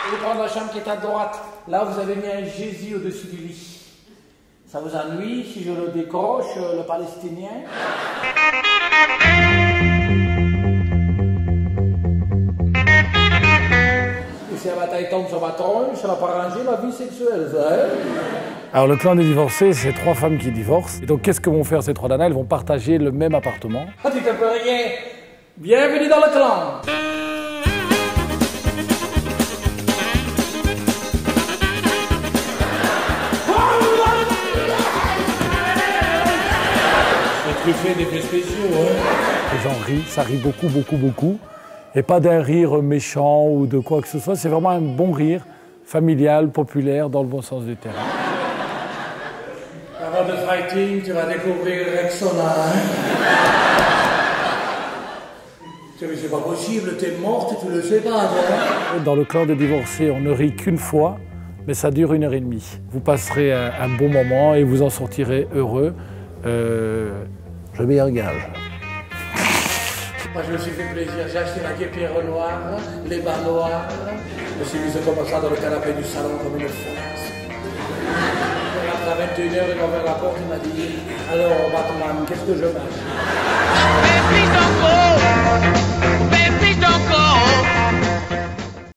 Vous allez prendre la chambre qui est à droite. Là, vous avez mis un Jésus au-dessus du lit. Ça vous ennuie si je le décroche, le Palestinien? Et si la bataille tombe sur ma tronche, ça va pas ranger ma vie sexuelle, ça, hein? Alors le clan des divorcés, c'est 3 femmes qui divorcent. Et donc qu'est-ce que vont faire ces 3 nanas? Elles vont partager le même appartement. Ah, tu te peux rien. Bienvenue dans le clan. Tu fais des effets spéciaux, hein? Les gens rient, ça rit beaucoup, beaucoup, beaucoup. Et pas d'un rire méchant ou de quoi que ce soit, c'est vraiment un bon rire, familial, populaire, dans le bon sens du terme. Avant de fighting, tu vas découvrir Rexona, hein? Mais c'est pas possible, t'es morte et tu le sais pas, toi. Dans le clan des divorcés, on ne rit qu'une fois, mais ça dure 1h30. Vous passerez un bon moment et vous en sortirez heureux. Je m'y engage. Moi, je me suis fait plaisir. J'ai acheté la guêpière noire, les bas noirs. Je me suis mise comme ça dans le canapé du salon comme une fosse. À 21h, il a ouvert la porte, il m'a dit « Alors, Batman, qu'est-ce que je mange ?»